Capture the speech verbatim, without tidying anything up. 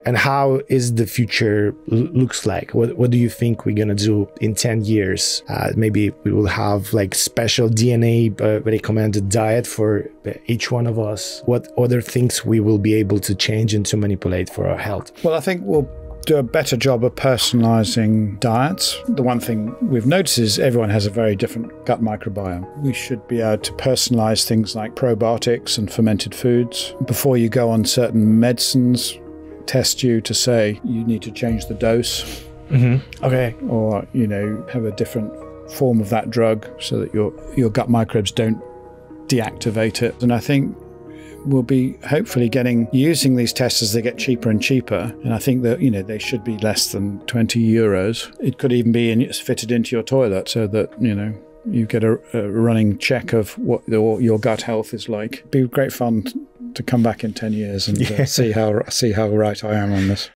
And how is the future looks like? What, what do you think we're going to do in ten years? Uh, maybe we will have like special D N A uh, recommended diet for each one of us. What other things we will be able to change and to manipulate for our health? Well, I think we'll do a better job of personalizing diets. The one thing we've noticed is everyone has a very different gut microbiome. We should be able to personalize things like probiotics and fermented foods. Before you go on certain medicines, test you to say you need to change the dose. Mm-hmm. Okay. Or, you know, have a different form of that drug so that your, your gut microbes don't deactivate it. And I think we'll be hopefully getting using these tests as they get cheaper and cheaper. And I think that, you know, they should be less than twenty euros. It could even be in, fitted into your toilet so that, you know, you get a, a running check of what your, your gut health is like. It'd be great fun to come back in ten years and uh, see how see how right I am on this.